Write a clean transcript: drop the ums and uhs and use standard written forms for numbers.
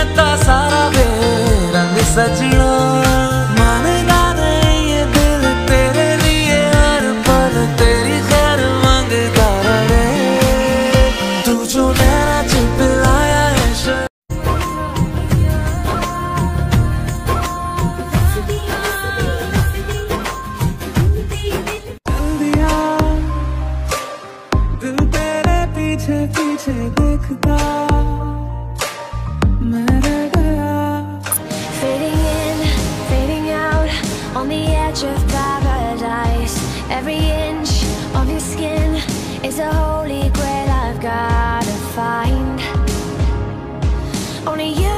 रहता सारा बेरंग सजना, मानेगा नहीं ये दिल तेरे लिए हर पल तेरी खैर मांगता रहे। तू जो नैना चिपलाया है दिल तेरे पीछे पीछे देखता मैं रह गया। Fading in, fading out, on the edge of paradise. Every inch of your skin is a holy grail I've gotta find. Only you